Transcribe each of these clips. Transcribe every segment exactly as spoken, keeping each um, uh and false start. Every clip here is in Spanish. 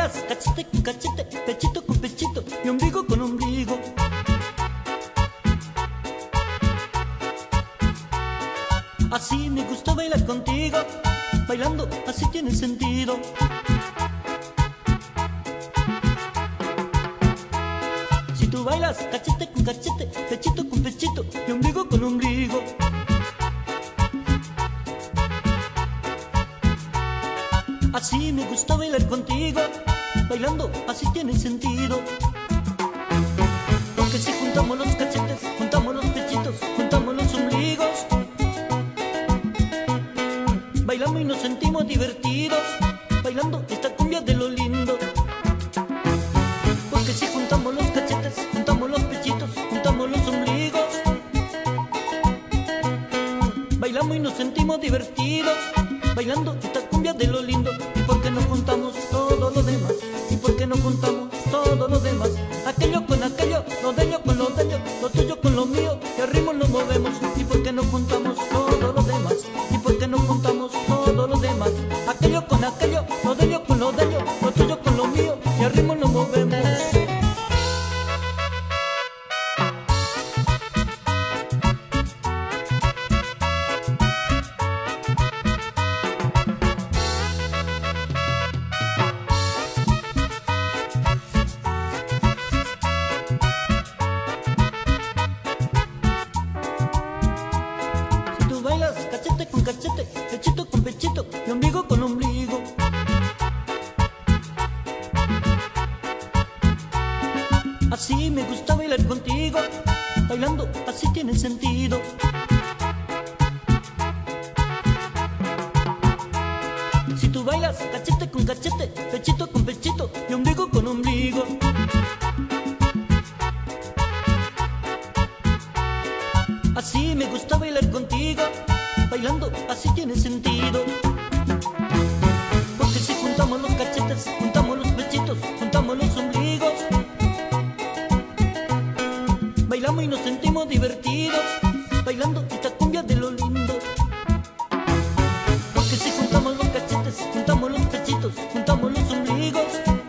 bailas cachete con cachete, pechito con pechito y ombligo con ombligo. Así me gusta bailar contigo, bailando así tiene sentido. Si tú bailas cachete con cachete, pechito con pechito y ombligo con ombligo. Así me gusta bailar contigo, bailando así tiene sentido. Porque si juntamos los cachetes, juntamos los pechitos, juntamos los ombligos, bailamos y nos sentimos divertidos, bailando esta cumbia de lo lindo. Porque si juntamos los cachetes, juntamos los pechitos, juntamos los ombligos, bailamos y nos sentimos divertidos, bailando esta cumbia de lo lindo. ¿Y por qué no juntamos todo lo demás? ¿Y por qué no juntamos todo lo demás? Aquello con aquello, lo de ello con lo de ello, lo tuyo con lo mío, y al ritmo nos movemos. ¿Y por qué no juntamos todo lo demás? ¿Y por qué no juntamos todo lo demás? Aquello con aquello, lo de ello con lo de ello, lo tuyo con lo mío, y al ritmo nos movemos. Cachete con cachete, pechito con pechito y ombligo con ombligo. Así me gusta bailar contigo, bailando así tiene sentido. Si tú bailas cachete con cachete, pechito con pechito y ombligo con ombligo. Así me gusta bailar contigo, bailando así tiene sentido. Porque si juntamos los cachetes, juntamos los pechitos, juntamos los ombligos, bailamos y nos sentimos divertidos, bailando esta cumbia de lo lindo. Porque si juntamos los cachetes, juntamos los pechitos, juntamos los ombligos,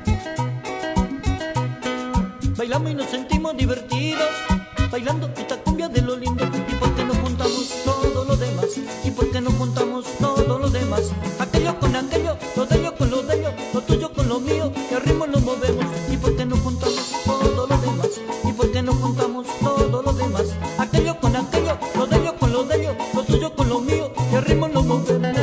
bailamos y nos sentimos divertidos, bailando esta cumbia de lo lindo. ¿Y por qué no juntamos todo lo demás? ¿Y por qué no juntamos todo lo demás? Aquello con aquello, lo de ello con lo de ello, lo tuyo con lo mío, y al ritmo nos movemos. ¿Y por qué no juntamos todo lo demás? ¿Y por qué no juntamos todo lo demás? Aquello con aquello, lo de ello con lo de ello, lo tuyo con lo mío, y al ritmo nos movemos.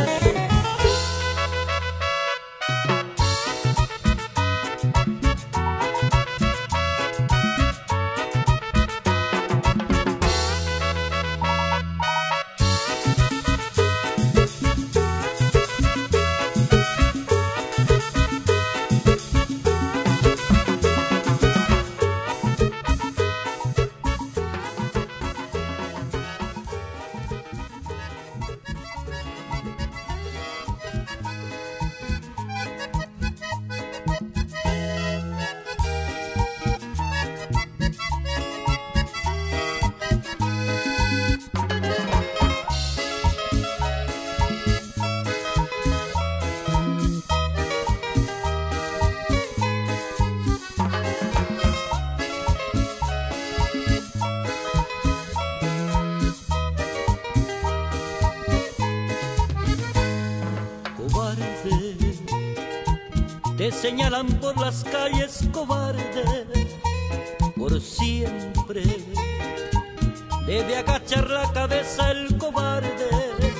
Te señalan por las calles, cobarde, por siempre. Debe agachar la cabeza el cobarde.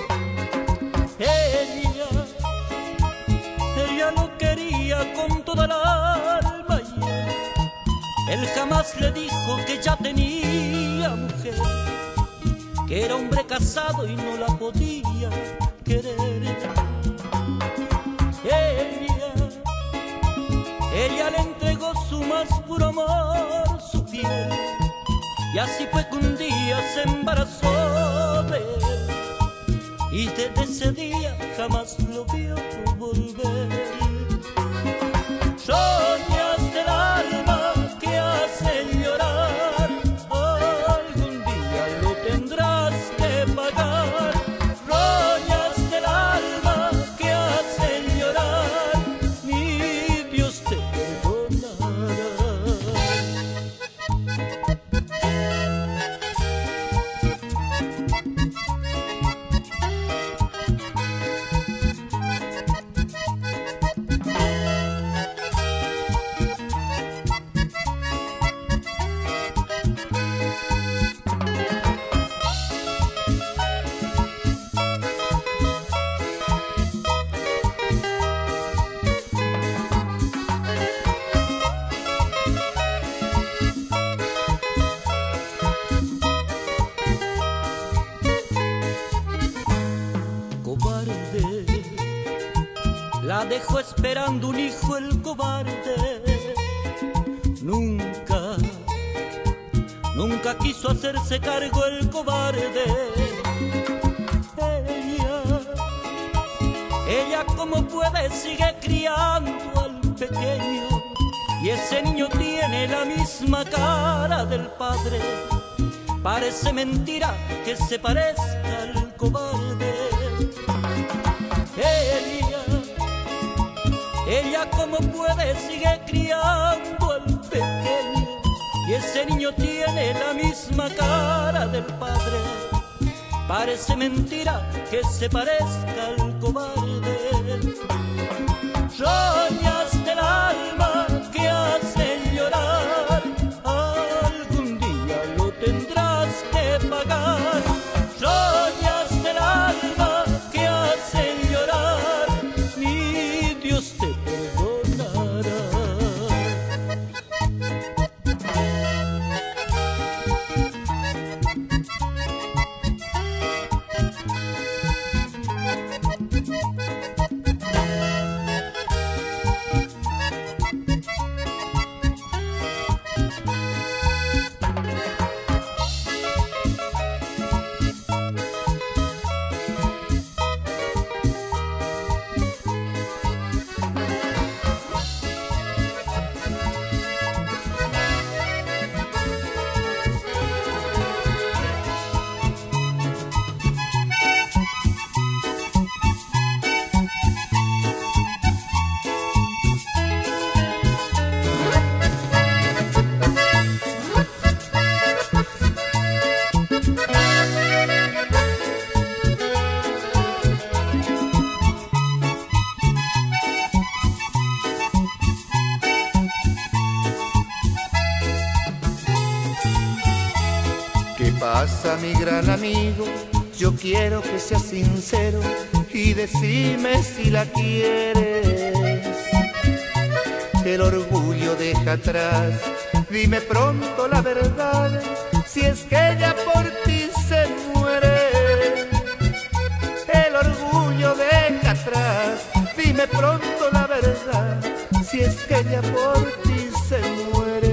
Ella, ella lo quería con toda la alma y él, él jamás le dijo que ya tenía mujer, que era hombre casado y no la podía querer. Ella, ella le entregó su más puro amor, su piel, y así fue que un día se embarazó de él, y desde ese día jamás lo vio volver. Soñas del alma que hacen llorar, algún día lo tendrás que pagar. Roñas del alma que hacen llorar, mi Dios te la dejó esperando un hijo el cobarde. Nunca, nunca quiso hacerse cargo el cobarde. Ella, ella como puede sigue criando al pequeño, y ese niño tiene la misma cara del padre. Parece mentira que se parezca al cobarde. Ella, ella como puede sigue criando al pequeño, y ese niño tiene la misma cara del padre. Parece mentira que se parezca al cobarde. Roñas del alma que hacen llorar, algún día lo tendrás que pagar. Roñas del alma que hacen llorar, ni Dios te perdonará. ¿Qué pasa, mi gran amigo? Yo quiero que seas sincero y decime si la quieres. El orgullo deja atrás, dime pronto la verdad, si es que ella por ti se muere. El orgullo deja atrás, dime pronto la verdad, si es que ella por ti se muere.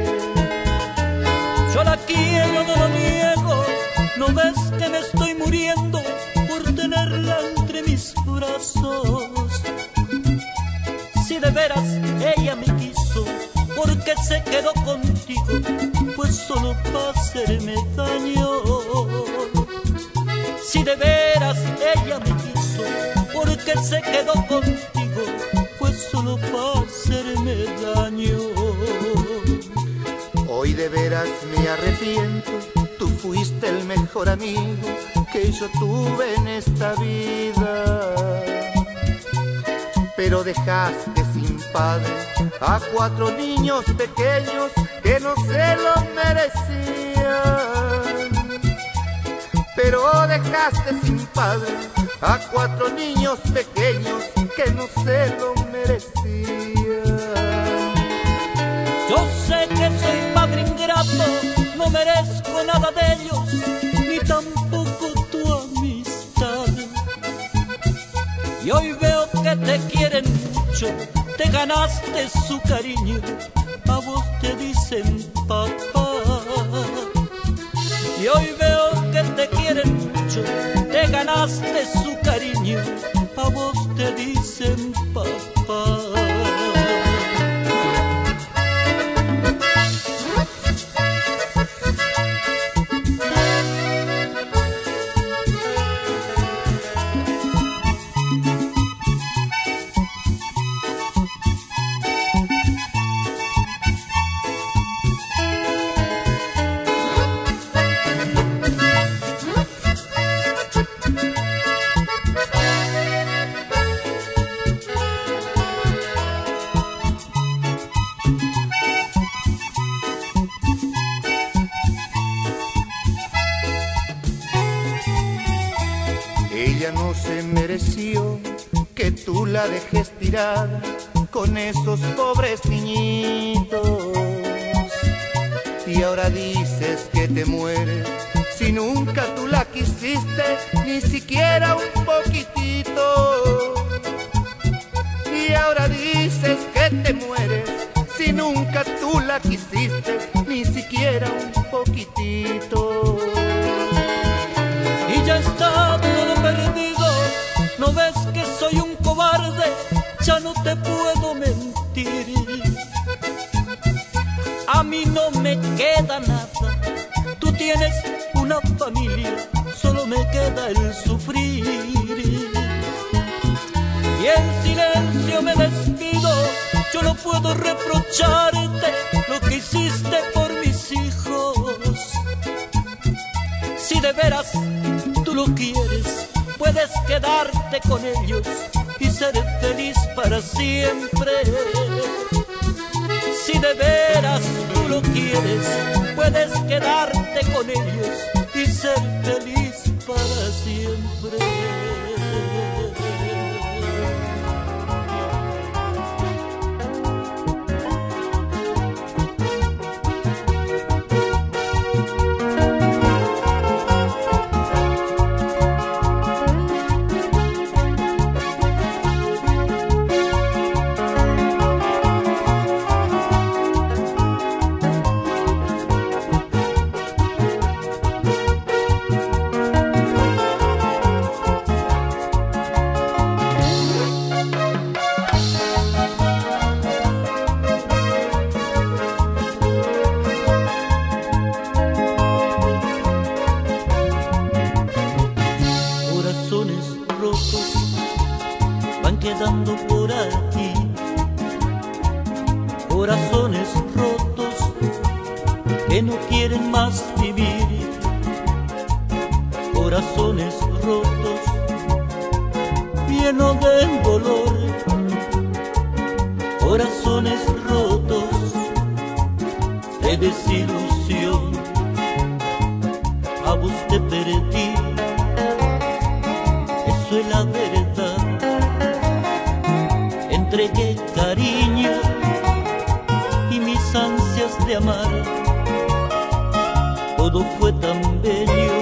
Yo la quiero, no lo niego, no ves que me estoy muriendo por tenerla entre mis brazos. Si de veras ella me quiso, porque se quedó contigo, pues solo para hacerme daño. Si de veras ella me quiso, porque se quedó contigo, pues solo para hacerme daño. Hoy de veras me arrepiento, tú fuiste el mejor amigo que yo tuve en esta vida. Pero dejaste sin padre a cuatro niños pequeños que no se lo merecían. Pero dejaste sin padre a cuatro niños pequeños que no se lo merecían. Yo sé que soy padre ingrato, no merezco nada de ellos, ni tampoco tu amistad. Y hoy veo que te quieren mucho, te ganaste su cariño, a vos te dicen papá. Y hoy veo que te quieren mucho, te ganaste su cariño, a vos te dicen papá. Ella no se mereció que tú la dejes tirada con esos pobres niñitos. Y ahora dices que te mueres si nunca tú la quisiste, ni siquiera un poquitito. la quisiste ni siquiera un poquitito. Y ya está todo perdido, ¿no ves que soy un cobarde? Ya no te puedo mentir. A mí no me queda nada, tú tienes una familia, solo me queda el sufrir. Y en silencio me despido, yo no puedo reprocharte lo que hiciste por mis hijos. Si de veras tú lo quieres, puedes quedarte con ellos y ser feliz para siempre. Si de veras tú lo quieres, puedes quedarte con ellos y ser feliz para siempre. Van quedando por aquí, corazones rotos que no quieren más vivir, corazones rotos llenos de dolor, corazones rotos de desilusión. A vos te perdí, eso es la verdad. Entregué cariño y mis ansias de amar. Todo fue tan bello,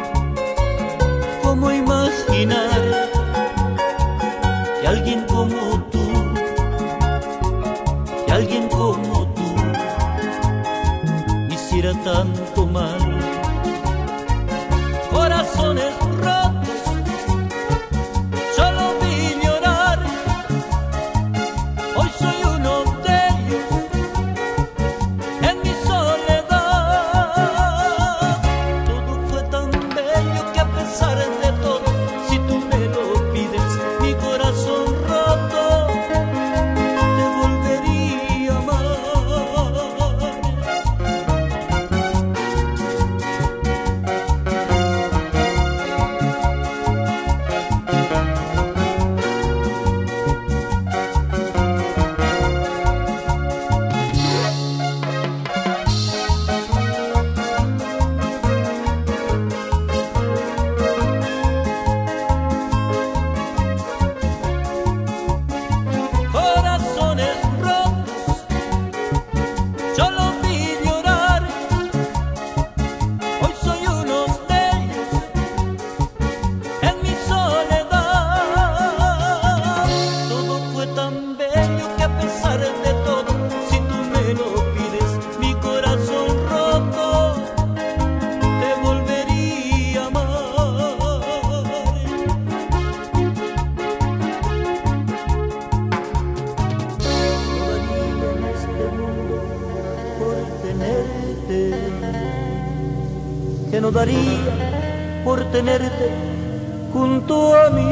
como imaginar que alguien como tú, que alguien como tú me hiciera tanto mal. Corazones rotos, yo lo vi llorar. Hoy soy uno de ellos en mi soledad. Todo fue tan bello que a pesar de todo, si tú me lo pides, mi corazón roto te volvería a amar. Corazones rotos, yo lo vi llorar. Hoy soy uno de ellos en mi soledad. Todo fue tan bello que a pesar de todo, si tú me lo pides, mi corazón roto te volvería a amar. Que no daría por tenerte junto a mí.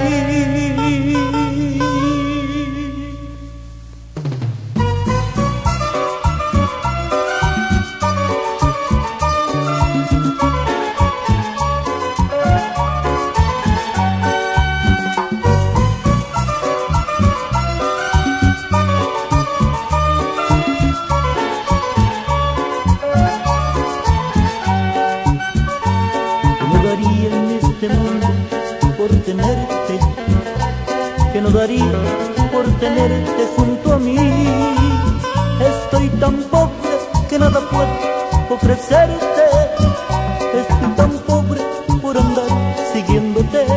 En este mundo por tenerte, que no daría por tenerte junto a mí. Estoy tan pobre que nada puedo ofrecerte, estoy tan pobre por andar siguiéndote,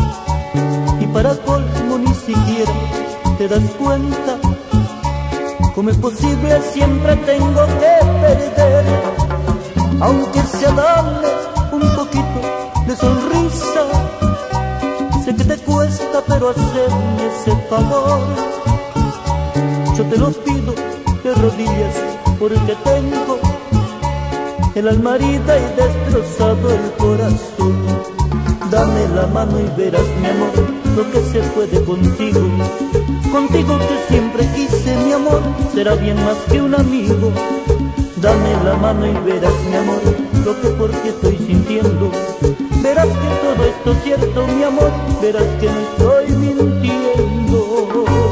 y para colmo ni siquiera te das cuenta ¿Cómo es posible? Siempre tengo que perder, aunque sea darle un poquito de sonrisa. Sé que te cuesta, pero hacerme ese favor. Yo te lo pido de rodillas, porque tengo el alma herida y destrozado el corazón. Dame la mano y verás, mi amor, lo que se puede contigo. Contigo que siempre quise, mi amor, será bien más que un amigo. Dame la mano y verás, mi amor, lo que por ti estoy sintiendo. Verás que todo esto es cierto, mi amor, verás que no estoy mintiendo.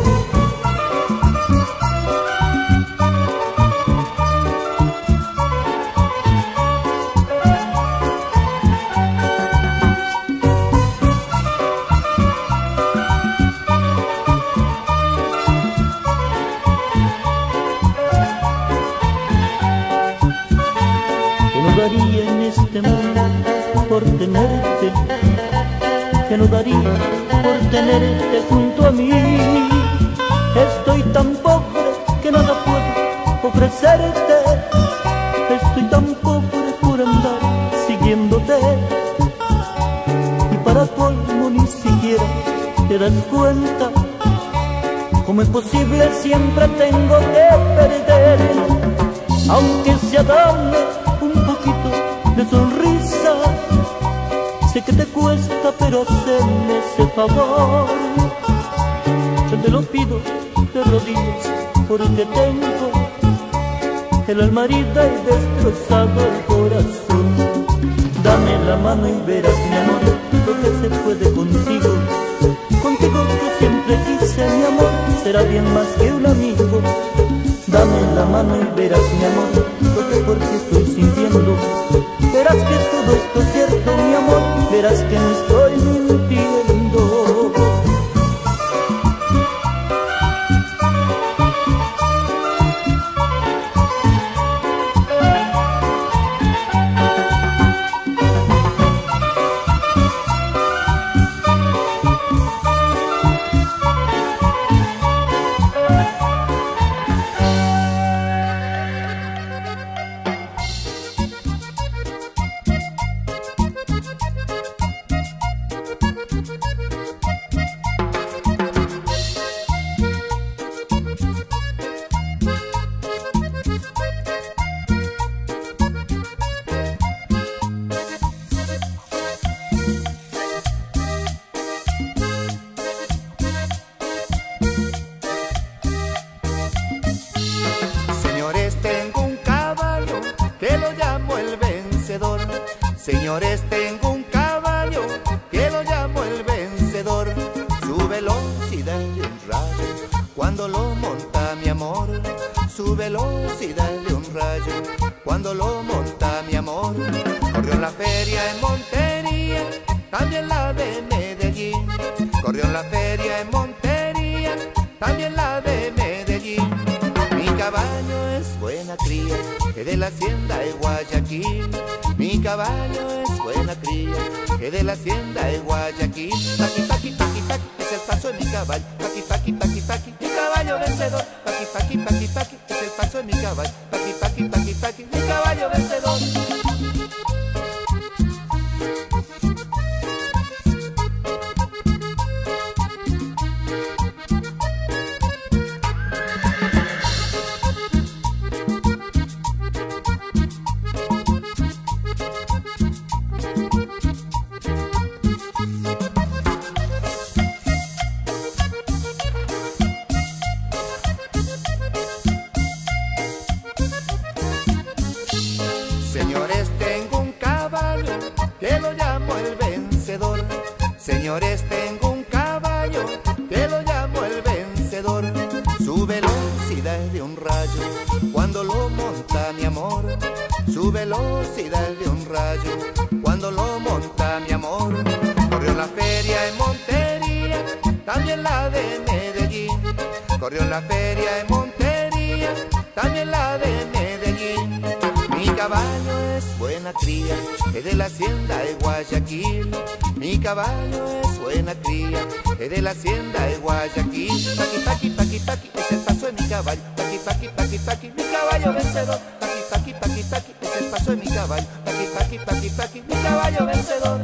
Daría en este mundo por tenerte, que no daría por tenerte junto a mí. Estoy tan pobre que nada puedo ofrecerte, estoy tan pobre por andar siguiéndote. Y para colmo ni siquiera te das cuenta, ¿cómo es posible? Siempre tengo que perder, aunque sea darme un poquito de sonrisa. Sé que te cuesta, pero hacerme ese favor. Yo te lo pido de rodillas, porque tengo el alma herida y destrozado el corazón. Dame la mano y verás, mi amor, lo que se puede contigo. Contigo que siempre quise, mi amor, será bien más que un amigo. Dame la mano y verás, mi amor, lo que por ti estoy sintiendo. Verás que todo esto es cierto, mi amor, verás que no estoy mintiendo. Señores, tengo un caballo que lo llamo el vencedor. Su velocidad de un rayo cuando lo monta mi amor. Su velocidad de un rayo cuando lo monta mi amor. Corrió en la feria en Montería, también la de Medellín. Corrió en la feria en Montería, también la de Medellín. Mi caballo es buena cría, que de la hacienda de Guayaquil. Mi caballo es buena cría, que de la hacienda de Guayaquil. Taqui, taqui, taqui, taqui, es el paso de mi caballo. Taqui, taqui, taqui, taqui, mi caballo vencedor. Taqui, taqui, taqui, taqui, es el paso de mi caballo. Taqui, taqui, taqui, taqui, mi caballo vencedor. Señores, tengo un caballo que lo llamo el vencedor. Señores, tengo un caballo que lo llamo el vencedor. Su velocidad es de un rayo cuando lo monta mi amor. Su velocidad es de un rayo cuando lo monta mi amor. Corrió en la feria en Montería, también la de Medellín. Corrió en la feria en Montería, también la de Medellín. Mi caballo es buena cría, es de la hacienda de Guayaquil. Mi caballo es buena cría, es de la hacienda de Guayaquil. Taqui, taqui, taqui, taqui, es el paso de mi caballo. Taqui, Paqui, paqui, paqui, paqui, mi caballo vencedor. Paqui, paqui, paqui, paqui, es el paso de mi caballo. Paqui, paqui, paqui, paqui, mi caballo vencedor.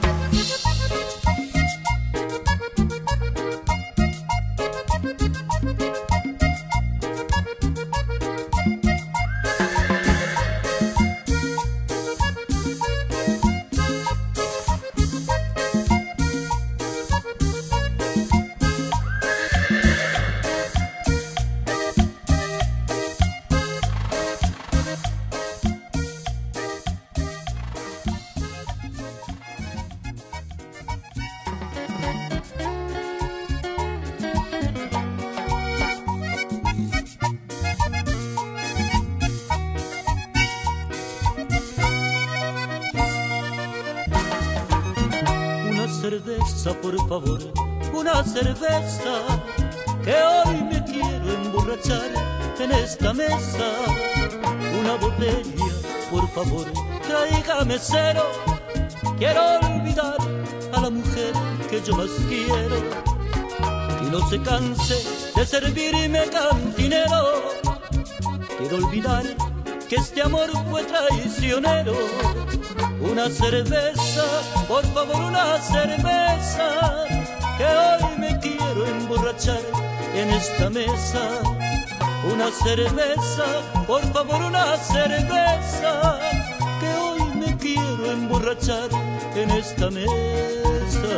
Cerveza, por favor, una cerveza, que hoy me quiero emborrachar en esta mesa. Una botella, por favor, tráigame cero. Quiero olvidar a la mujer que yo más quiero, y no se canse de servirme cantinero. Quiero olvidar que este amor fue traicionero. Una cerveza, por favor, una cerveza, que hoy me quiero emborrachar en esta mesa. Una cerveza, por favor, una cerveza, que hoy me quiero emborrachar en esta mesa.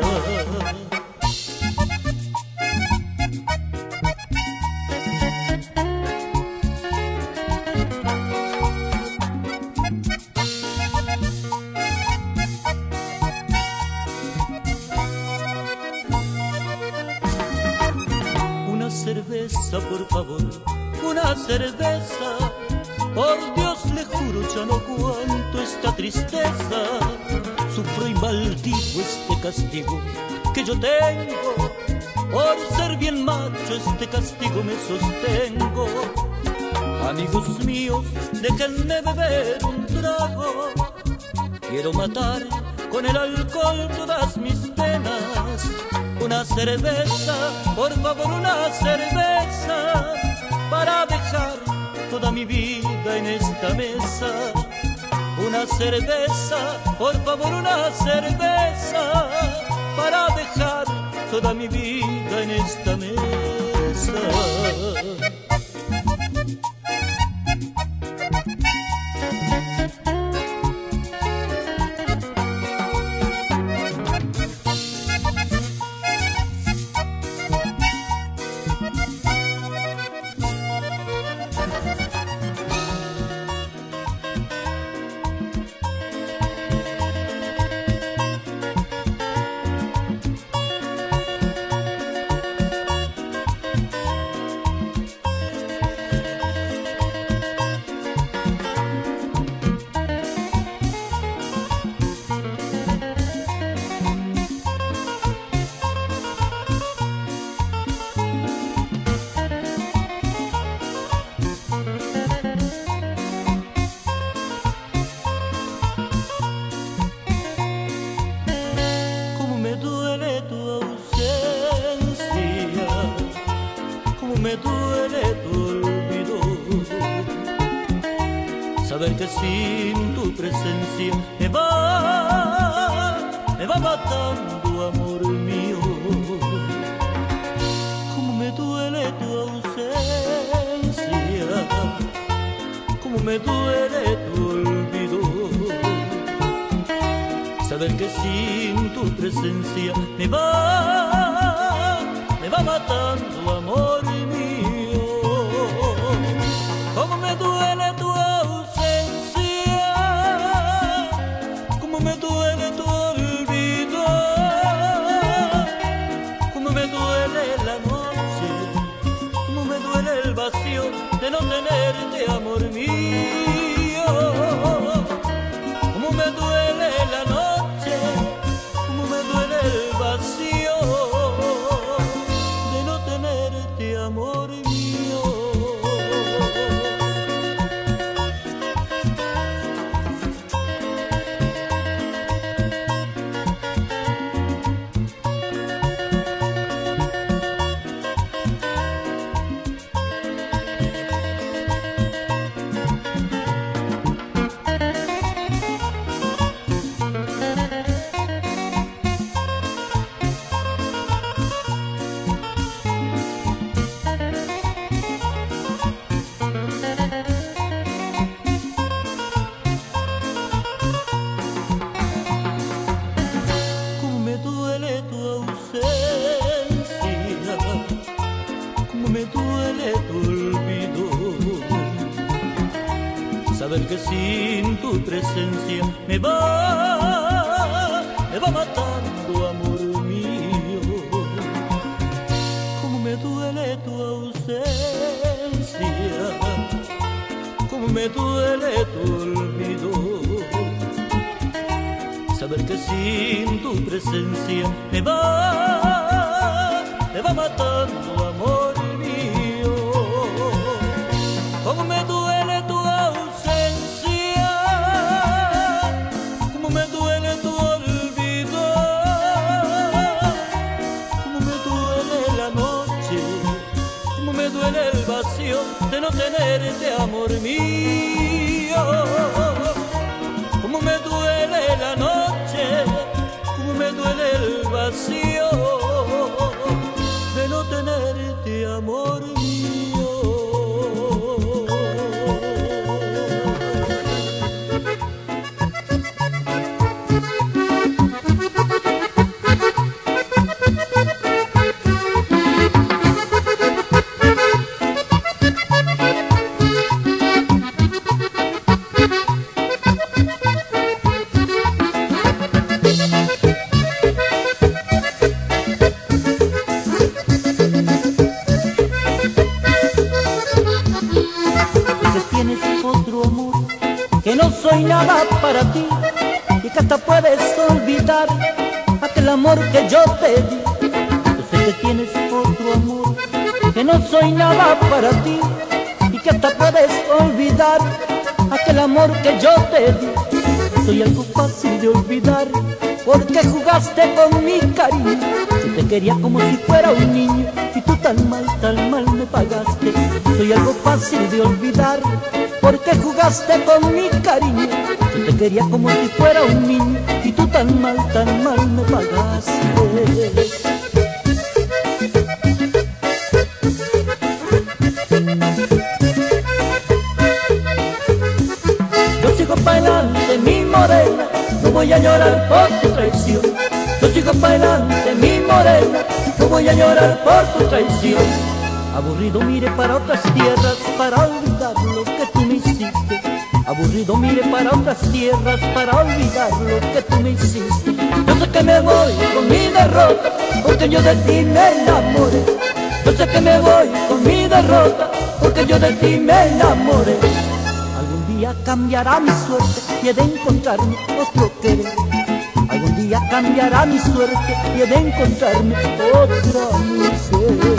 Cerveza, por favor, una cerveza. Por Dios le juro, ya no aguanto esta tristeza. Sufro y maldigo este castigo que yo tengo. Por ser bien macho este castigo me sostengo. Amigos míos, déjenme beber un trago. Quiero matar con el alcohol todas mis penas. Una cerveza, por favor, una cerveza, para dejar toda mi vida en esta mesa. Una cerveza, por favor, una cerveza, para dejar toda mi vida en esta mesa. Me duele tu olvido, saber que sin tu presencia me va, me va matando, amor mío. Cómo me duele tu ausencia, cómo me duele tu olvido, saber que sin tu presencia me va, me va matando, amor mío. Cómo me duele tu ausencia, cómo me duele tu olvido, cómo me duele la noche, cómo me duele el vacío de no tenerte, amor mío. Cómo me duele la noche, cómo me duele el vacío de no tenerte, amor. saber que sin tu presencia me va, me va matando, amor mío. Cómo me duele tu ausencia, cómo me duele tu olvido. Saber que sin tu presencia me va, me va matando, amor mío. Cómo me duele tu ausencia, cómo me duele tu olvido, cómo me duele la noche, cómo me duele el vacío de no tenerte, amor mío. Cómo me duele la noche, cómo me duele el vacío de no tenerte, amor mío. Que no soy nada para ti y que hasta puedes olvidar aquel amor que yo te di. Yo sé que tienes otro amor, que no soy nada para ti y que hasta puedes olvidar aquel amor que yo te di. Soy algo fácil de olvidar porque jugaste con mi cariño. Yo te quería como si fuera un niño y tú tan mal, tan mal me pagaste. Soy algo fácil de olvidar porque jugaste con mi cariño. Yo te quería como si fuera un niño y tú tan mal, tan mal me pagaste. Yo sigo para adelante, mi morena, no voy a llorar por tu traición. Yo sigo para adelante, mi morena, no voy a llorar por tu traición. Aburrido mire para otras tierras para olvidar lo que tú me hiciste. Aburrido mire para otras tierras para olvidar lo que tú me hiciste. Yo sé que me voy con mi derrota porque yo de ti me enamoré. Yo sé que me voy con mi derrota porque yo de ti me enamoré. Algún día cambiará mi suerte y he de encontrarme otro querer. Algún día cambiará mi suerte y he de encontrarme otra mujer.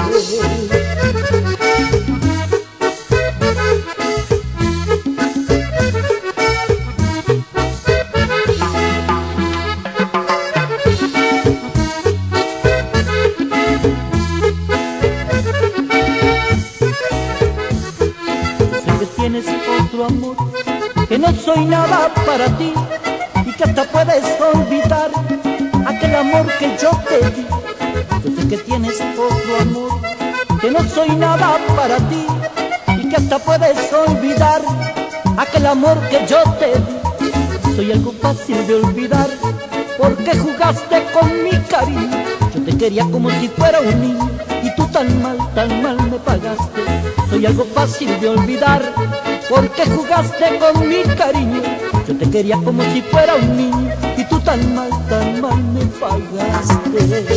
Tienes otro amor, que no soy nada para ti y que hasta puedes olvidar aquel amor que yo te di. Yo sé que tienes otro amor, que no soy nada para ti y que hasta puedes olvidar aquel amor que yo te di. Soy algo fácil de olvidar porque jugaste con mi cariño. Yo te quería como si fuera un niño y tú tan mal, tan mal me pagaste. Soy algo fácil de olvidar porque jugaste con mi cariño. Yo te quería como si fuera un niño y tú tan mal, tan mal me pagaste.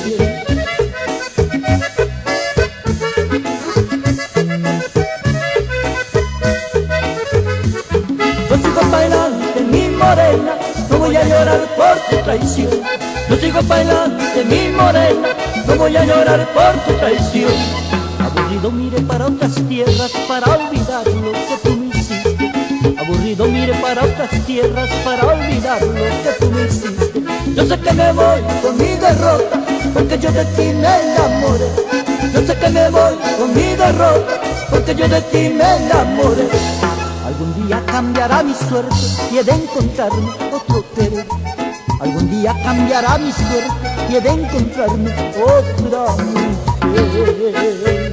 Yo sigo para adelante, mi morena, no voy a llorar por tu traición. Yo sigo para adelante, mi morena, no voy a llorar por tu traición. Aburrido mire para otras tierras para olvidar lo que tú me hiciste. Aburrido mire para otras tierras para olvidar lo que tú me hiciste. Yo sé que me voy con mi derrota porque yo de ti me enamoré. Yo sé que me voy con mi derrota porque yo de ti me enamoré. Algún día cambiará mi suerte y he de encontrarme otro querer. Algún día cambiará mi suerte y he de encontrarme otra mujer.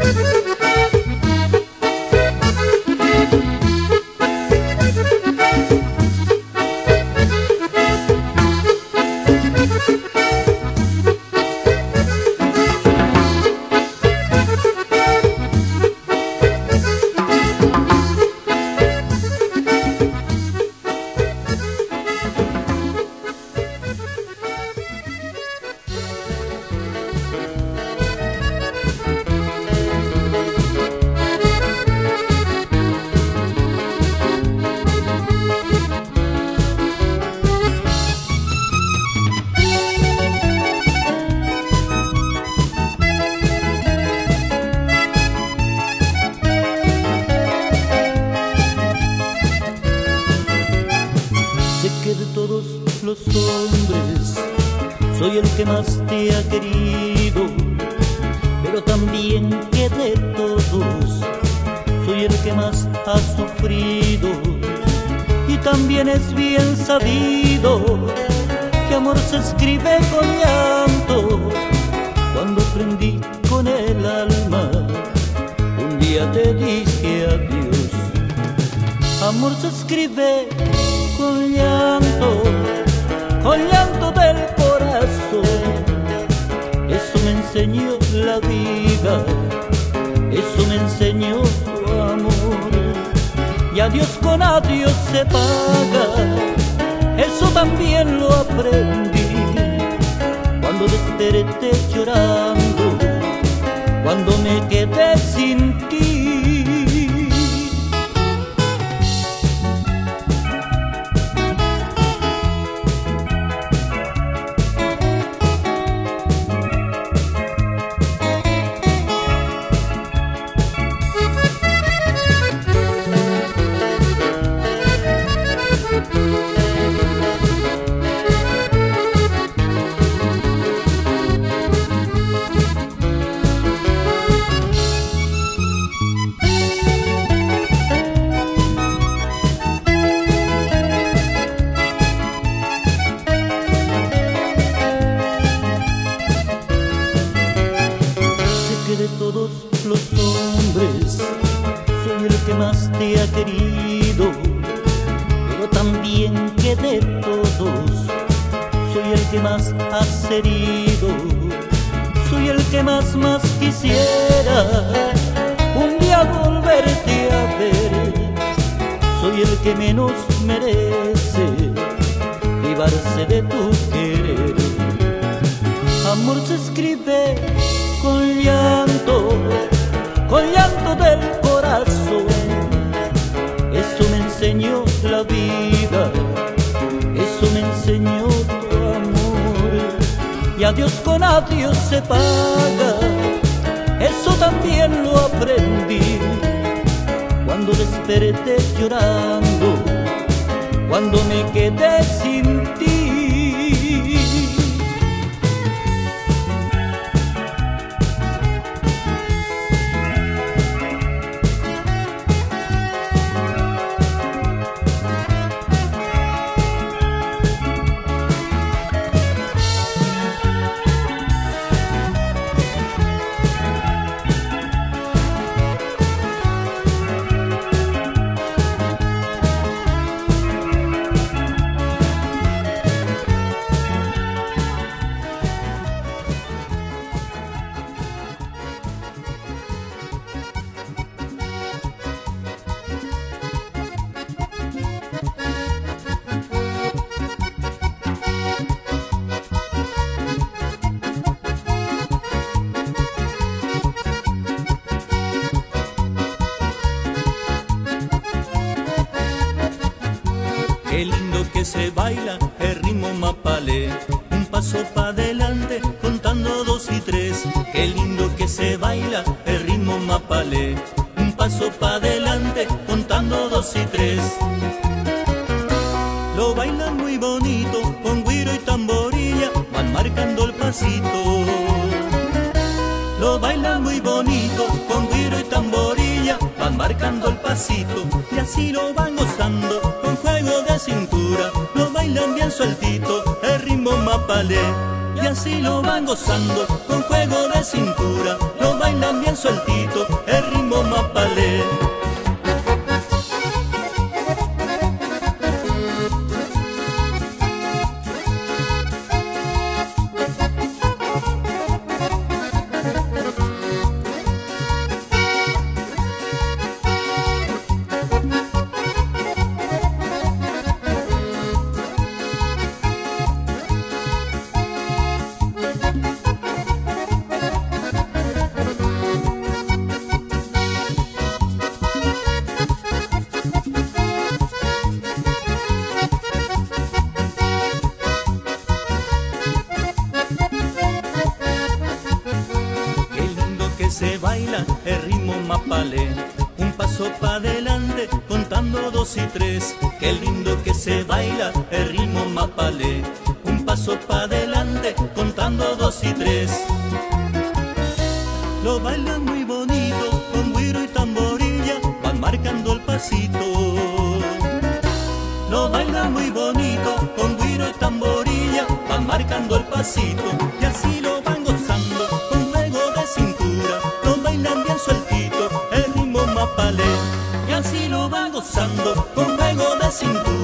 el que más te ha querido, pero también que de todos soy el que más ha sufrido. Y también es bien sabido que amor se escribe con llanto. Cuando prendí con el alma, un día te dije adiós. Amor se escribe con llanto, con llanto del corazón. Eso me enseñó la vida, eso me enseñó tu amor. Y adiós con adiós se paga, eso también lo aprendí. Cuando desperté llorando, cuando me quedé sin ti. De todos los hombres soy el que más te ha querido, pero también que de todos soy el que más has herido. Soy el que más más quisiera un día volverte a ver. Soy el que menos merece privarse de tu querer. Amor se escribe con llanto, con llanto del corazón. Eso me enseñó la vida, eso me enseñó tu amor. Y adiós con adiós se paga, eso también lo aprendí. Cuando desperté llorando, cuando me quedé sin ti. Qué lindo que se baila el ritmo mapalé, un paso pa' adelante contando dos y tres. Qué lindo que se baila el ritmo mapalé, un paso pa' adelante contando dos y tres. Lo bailan muy bonito con güiro y tamborilla, van marcando el pasito. Lo bailan muy bonito con güiro y tamborilla, van marcando el pasito. Y así lo van gozando con juego de cintura, lo bailan bien sueltito el ritmo mapalé. Y así lo van gozando con juego de cintura, lo bailan bien sueltito el ritmo mapalé. Se baila el ritmo mapalé, un paso pa' adelante contando dos y tres. Qué lindo que se baila el ritmo mapalé, un paso paso pa' adelante, contando dos y tres. Lo bailan muy bonito, con güiro y tamborilla, van marcando el pasito. Lo bailan muy bonito, con güiro y tamborilla, van marcando el pasito. Y así lo van gozando, con juego de cintura, lo bailan bien sueltito, el ritmo mapalé. Y así lo van gozando, con juego de cintura.